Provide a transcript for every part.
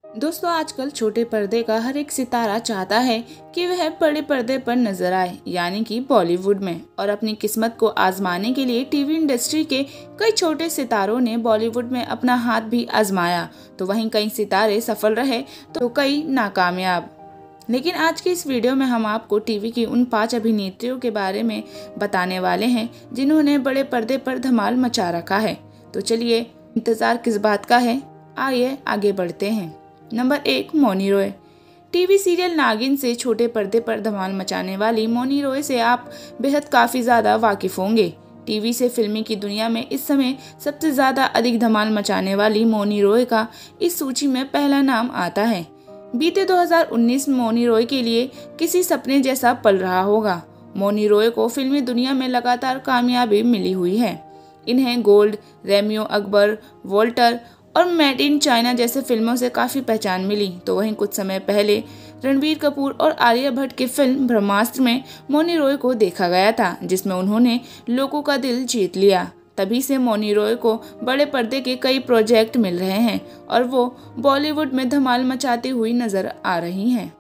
दोस्तों आजकल छोटे पर्दे का हर एक सितारा चाहता है कि वह बड़े पर्दे पर नजर आए, यानी कि बॉलीवुड में। और अपनी किस्मत को आजमाने के लिए टीवी इंडस्ट्री के कई छोटे सितारों ने बॉलीवुड में अपना हाथ भी आजमाया। तो वहीं कई सितारे सफल रहे तो कई नाकामयाब। लेकिन आज की इस वीडियो में हम आपको टीवी की उन 5 अभिनेत्रियों के बारे में बताने वाले हैं जिन्होंने बड़े पर्दे पर धमाल मचा रखा है। तो चलिए इंतजार किस बात का है, आइए आगे बढ़ते हैं। Number 1, Mouni Roy. TV serial Naagin से छोटे पर्दे पर धमाल मचाने वाली मौनी रॉय से आप बेहद काफ़ी ज़्यादा वाकिफ होंगे। टीवी से फिल्मी की दुनिया में इस समय सबसे ज़्यादा अधिक धमाल मचाने वाली मौनी रॉय का इस सूची में पहला नाम आता है। बीते 2019 मौनी रॉय के लिए किसी सपने जैसा पल रहा होगा। मौनी रॉय को फिल्मी दुनिया में लगातार कामयाबी मिली हुई है। इन्हें गोल्ड, रेमियो अकबर, वॉल्टर और मेड इन चाइना जैसे फिल्मों से काफ़ी पहचान मिली। तो वहीं कुछ समय पहले रणबीर कपूर और आलिया भट्ट की फिल्म ब्रह्मास्त्र में मौनी रॉय को देखा गया था, जिसमें उन्होंने लोगों का दिल जीत लिया। तभी से मौनी रॉय को बड़े पर्दे के कई प्रोजेक्ट मिल रहे हैं और वो बॉलीवुड में धमाल मचाती हुई नजर आ रही हैं।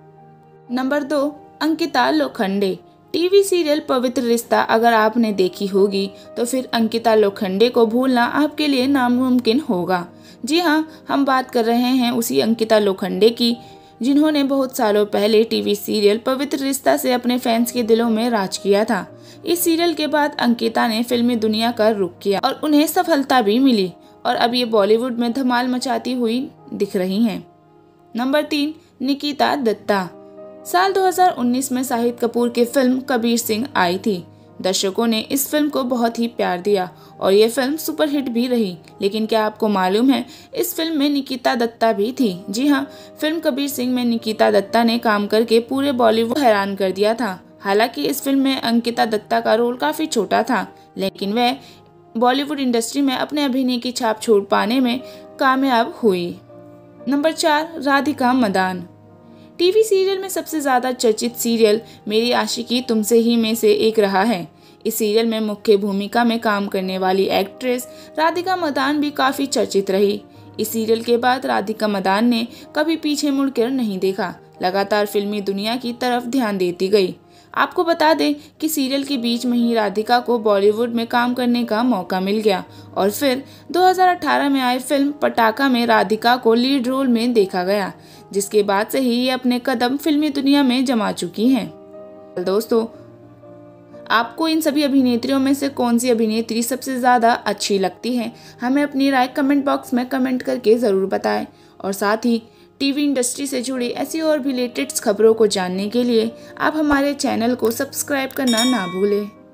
Number 2, Ankita Lokhande. TV serial Pavitra Rishta अगर आपने देखी होगी तो फिर अंकिता लोखंडे को भूलना आपके लिए नामुमकिन होगा। जी हाँ, हम बात कर रहे हैं उसी अंकिता लोखंडे की जिन्होंने बहुत सालों पहले टीवी सीरियल पवित्र रिश्ता से अपने फैंस के दिलों में राज किया था। इस सीरियल के बाद अंकिता ने फिल्मी दुनिया का रुख किया और उन्हें सफलता भी मिली और अब ये बॉलीवुड में धमाल मचाती हुई दिख रही हैं। नंबर 3, निकिता दत्ता। साल 2019 में शाहिद कपूर की फिल्म कबीर सिंह आई थी। दर्शकों ने इस फिल्म को बहुत ही प्यार दिया और ये फिल्म सुपरहिट भी रही। लेकिन क्या आपको मालूम है, इस फिल्म में निकिता दत्ता भी थी। जी हाँ, फिल्म कबीर सिंह में निकिता दत्ता ने काम करके पूरे बॉलीवुड हैरान कर दिया था। हालांकि इस फिल्म में अंकिता दत्ता का रोल काफ़ी छोटा था, लेकिन वह बॉलीवुड इंडस्ट्री में अपने अभिनय की छाप छोड़ पाने में कामयाब हुई। Number 4, Radhika Madaan. TV serial में सबसे ज़्यादा चर्चित सीरियल मेरी आशिकी तुमसे ही में से एक रहा है। इस सीरियल में मुख्य भूमिका में काम करने वाली एक्ट्रेस राधिका मदान भी काफ़ी चर्चित रही। इस सीरियल के बाद राधिका मदान ने कभी पीछे मुड़कर नहीं देखा, लगातार फिल्मी दुनिया की तरफ ध्यान देती गई। आपको बता दें कि सीरियल के बीच में ही राधिका को बॉलीवुड में काम करने का मौका मिल गया और फिर 2018 में आई फिल्म पटाखा में राधिका को लीड रोल में देखा गया, जिसके बाद से ही ये अपने कदम फिल्मी दुनिया में जमा चुकी हैं। दोस्तों, आपको इन सभी अभिनेत्रियों में से कौन सी अभिनेत्री सबसे ज़्यादा अच्छी लगती है? हमें अपनी राय कमेंट बॉक्स में कमेंट करके ज़रूर बताएं। और साथ ही टीवी इंडस्ट्री से जुड़ी ऐसी और भी लेटेस्ट खबरों को जानने के लिए आप हमारे चैनल को सब्सक्राइब करना ना भूलें।